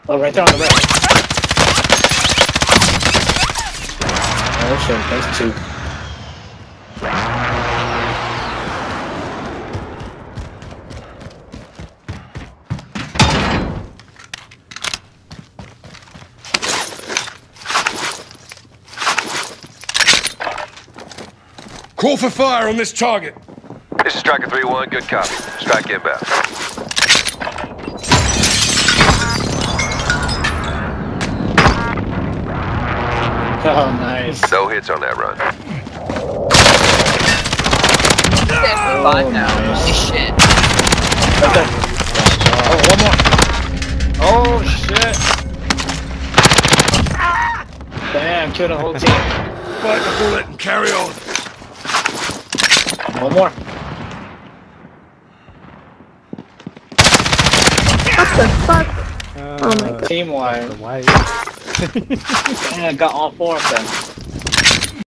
Oh, right there on the right. Oh shit, that's two. Call for fire on this target. This is Striker 3-1, good copy. Strike inbound. Oh, nice. No hits on that run. Five now. nice. Holy shit. Right there. Oh, one more. Oh, shit. Damn, killed the whole team. Bite the bullet and carry on. One more. What the fuck? Oh my god. Team wide. White. Yeah, I got all four of them.